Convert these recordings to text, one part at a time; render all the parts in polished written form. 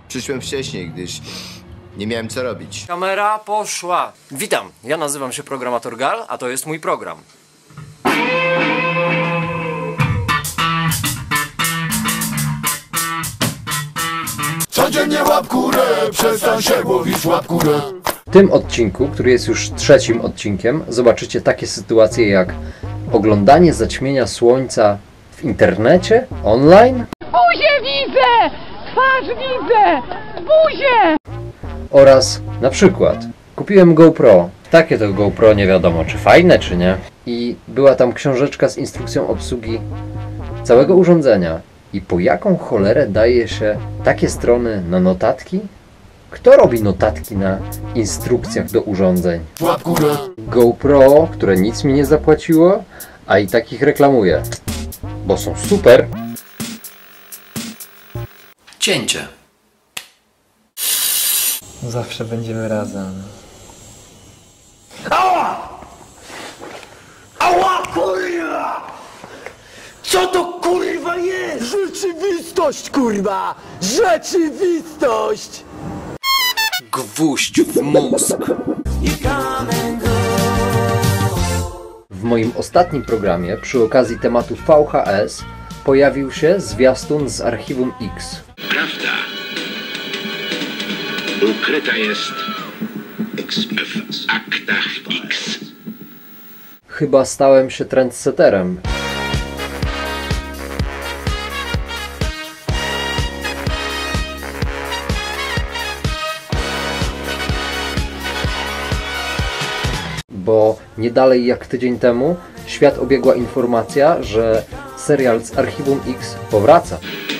Przyszłem wcześniej, gdyż nie miałem co robić. Kamera poszła. Witam, ja nazywam się Programator Gal, a to jest mój program. Codziennie łap górę, przestań się łowić, łap górę. W tym odcinku, który jest już trzecim odcinkiem, zobaczycie takie sytuacje jak oglądanie zaćmienia słońca w internecie, online Buzię widzę! Twarz widzę! Buzię! oraz na przykład kupiłem GoPro. Takie to GoPro, nie wiadomo czy fajne czy nie. I była tam książeczka z instrukcją obsługi całego urządzenia. I po jaką cholerę daje się takie strony na notatki? Kto robi notatki na instrukcjach do urządzeń? Łap górę. GoPro, które nic mi nie zapłaciło, a i takich reklamuje, bo są super. Cięcie. Zawsze będziemy razem. Ała, kurwa! Co to kurwa jest? Rzeczywistość, kurwa! Rzeczywistość! Gwóźdź w mózg. W moim ostatnim programie, przy okazji tematu VHS, pojawił się zwiastun z Archiwum X. Prawda ukryta jest w aktach X. Chyba stałem się trendsetterem. Bo nie dalej jak tydzień temu świat obiegła informacja, że serial z Archiwum X powraca.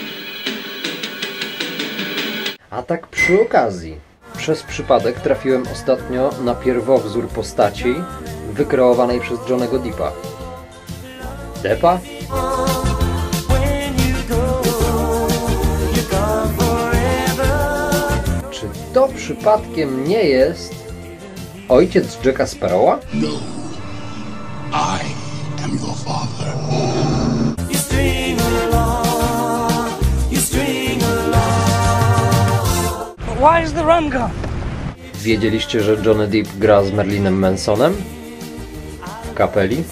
A tak przy okazji, przez przypadek trafiłem ostatnio na pierwowzór postaci wykreowanej przez Johnnego Deppa. Deppa? Czy to przypadkiem nie jest ojciec Jacka Sparrowa? No. I am your father. Where's the rum gone? Wiedzieliście, że Johnny Depp gra z Marilyn Mansonem w kapeli?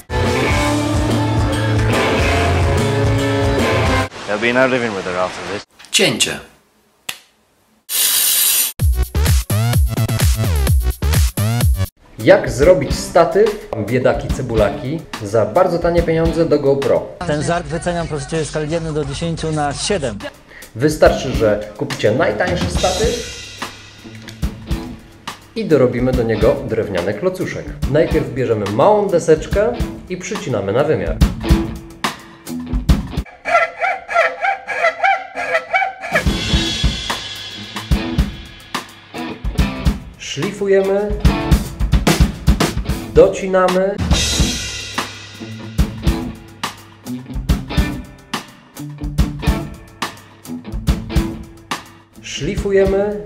There'll be no living with her after this. Cięcie. Jak zrobić statyw, biedaki cebulaki, za bardzo tanie pieniądze do GoPro? Ten żart wyceniam proszę w skali 1 do 10 na 7. Wystarczy, że kupicie najtańszy statyw i dorobimy do niego drewniany klocuszek. Najpierw bierzemy małą deseczkę i przycinamy na wymiar. Szlifujemy, docinamy. Szlifujemy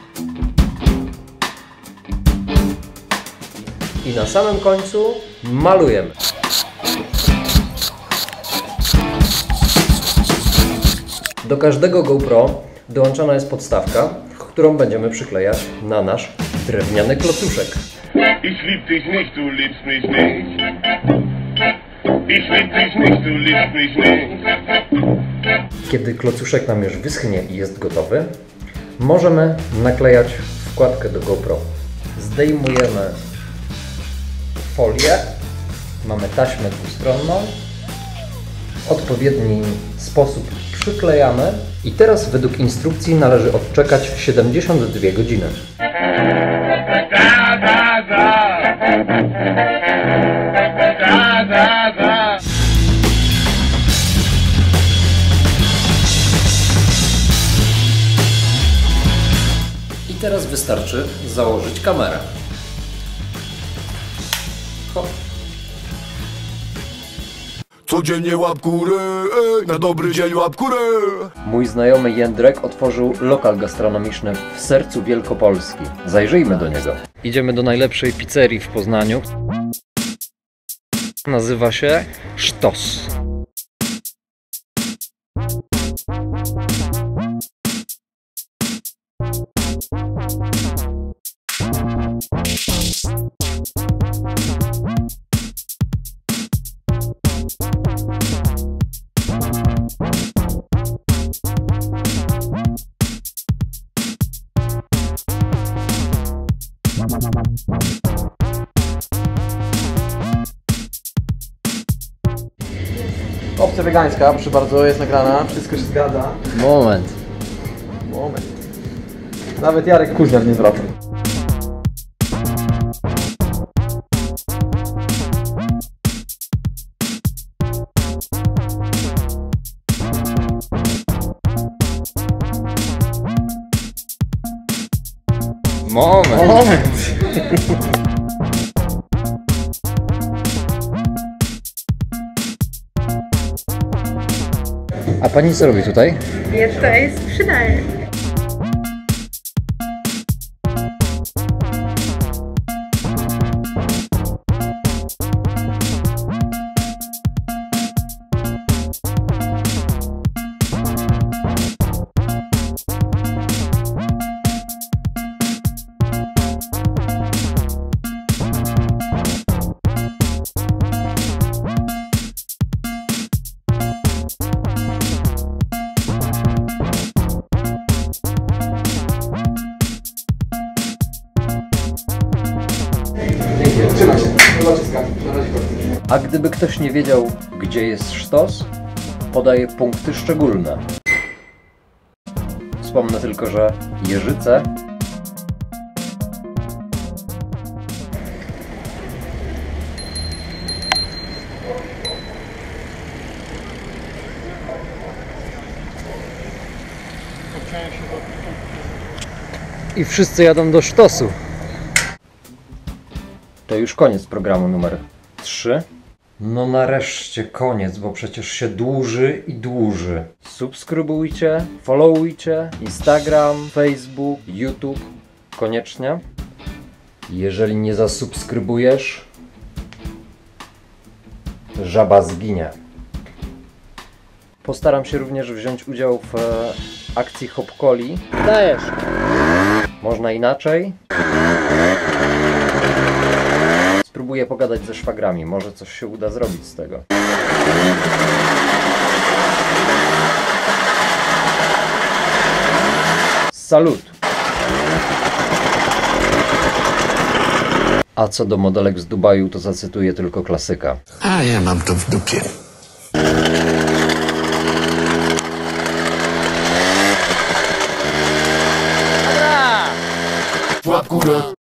i na samym końcu malujemy. Do każdego GoPro dołączona jest podstawka, którą będziemy przyklejać na nasz drewniany klocuszek. Ich lieb dich nicht, du liebst mich nicht. Ich lieb dich nicht, du liebst mich nicht. Kiedy klocuszek nam już wyschnie i jest gotowy, możemy naklejać wkładkę do GoPro. Zdejmujemy folię, mamy taśmę dwustronną, w odpowiedni sposób przyklejamy i teraz według instrukcji należy odczekać 72 godziny. I teraz wystarczy założyć kamerę. Hop. Codziennie łap górę, na dobry dzień łap górę. Mój znajomy Jędrek otworzył lokal gastronomiczny w sercu Wielkopolski. Zajrzyjmy do niego. Idziemy do najlepszej pizzerii w Poznaniu. Nazywa się Sztos. Opcja wegańska, proszę bardzo, jest nagrana, wszystko się zgadza. Moment. Moment. Nawet Jarek Kuźniar nie zwracał. Moment. A pani co robi tutaj? Ja tutaj sprzedaję. Trzymaj się, zobaczyska. Na razie. A gdyby ktoś nie wiedział, gdzie jest sztos, podaję punkty szczególne. Wspomnę tylko, że Jeżyce i wszyscy jadą do sztosu. To już koniec programu numer 3. No nareszcie koniec, bo przecież się dłuży i dłuży. Subskrybujcie, followujcie, Instagram, Facebook, YouTube. Koniecznie. Jeżeli nie zasubskrybujesz, żaba zginie. Postaram się również wziąć udział w akcji Hopkoli. Dajesz! Można inaczej. Spróbuję pogadać ze szwagrami, może coś się uda zrobić z tego. Salut! A co do modelek z Dubaju, to zacytuję tylko klasyka. A ja mam to w dupie. Łap górę.